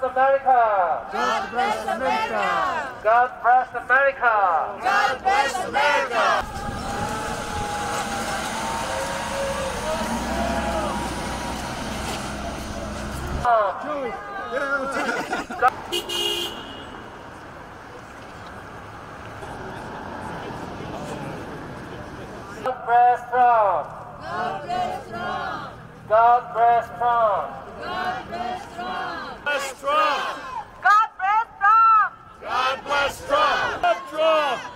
America! God bless America! God bless America! God bless America! God bless Trump! God bless Trump! God bless Trump! God bless Trump! Bless Trump! God bless Trump! God bless Trump! Trump!